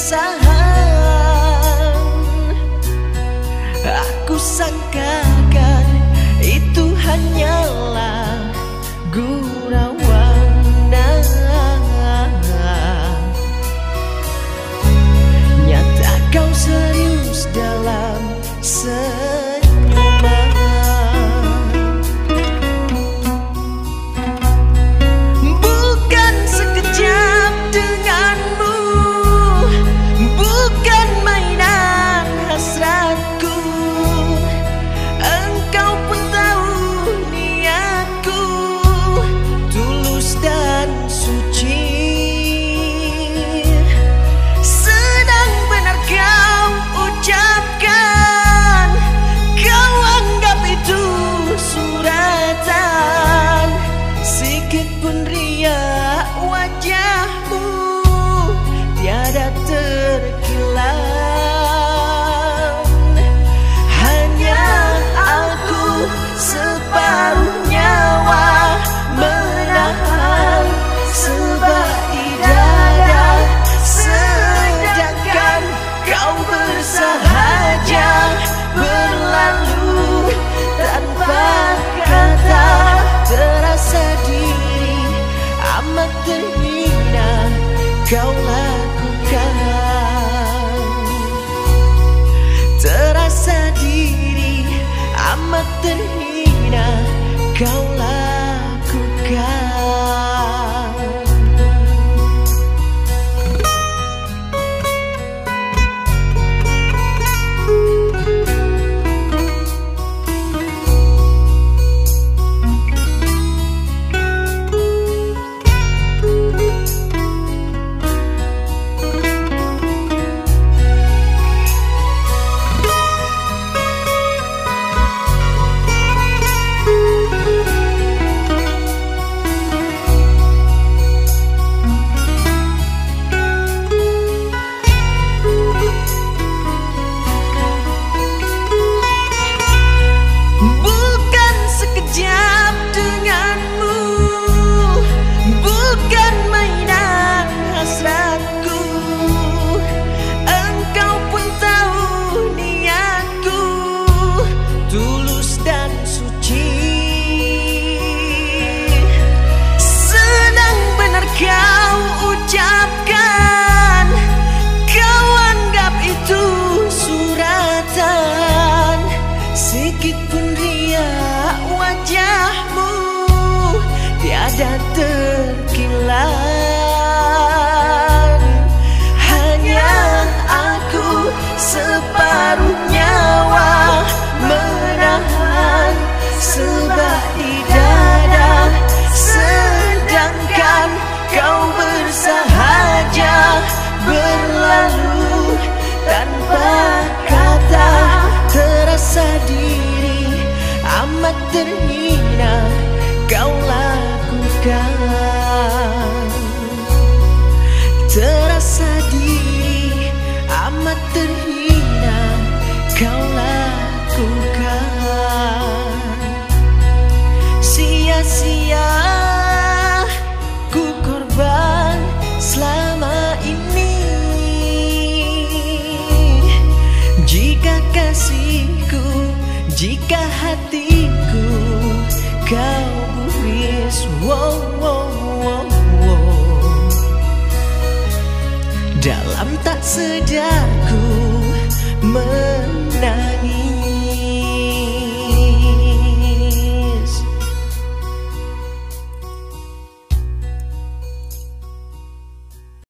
kesusahan. Aku sangkakan itu hanyalah gurauan. Nyata kau serius dalam senyuman. Bukan sekejap denganmu, bukan mainan hasratku. Engkau pun tahu niatku tulus dan suci. Sedang benar kau ucapkan, kau anggap itu suratan. Sikit pun riak wajahmu tiada terkilau. Hanya aku separuh nyawa menahan sebab di dada, sedangkan kau bersahaja berlalu tanpa kata. Terasa diri amat terhina kau lakukan. Terasa diri amat terhina kau lakukan. Kau ucapkan, kau anggap itu suratan. Sikit pun riak wajahmu tiada terkilan. Hanya aku separuh nyawa menahan sebab di dada, sedangkan kau bersahaja berlalu tanpa kata. Terasa diri amat terhina kau lakukan. Terasa diri amat terhina kau lakukan. Sia-sia selama ini. Jika kasihku, jika hatiku kau gubris, wow, wow, wow, wow. Dalam tak sedarku